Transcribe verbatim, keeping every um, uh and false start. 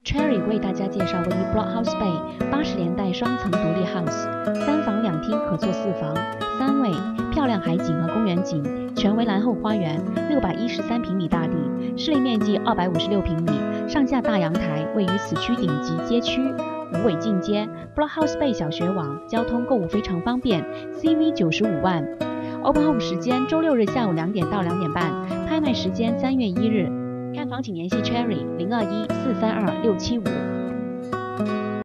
Cherry 为大家介绍位于 Blockhouse Bay 八十年代双层独立 house， 三房两厅可做四房，三卫，漂亮海景和公园景，全为蓝后花园，六百一十三平米大地，室内面积二百五十六平米，上下大阳台，位于此区顶级街区。五尾进街 ，Blockhouse Bay 小学网，交通购物非常方便 ，C V 九十五万。Open Home 时间周六日下午两点到两点半，拍卖时间三月一日。看房请联系 Cherry 零二一四三二六七五。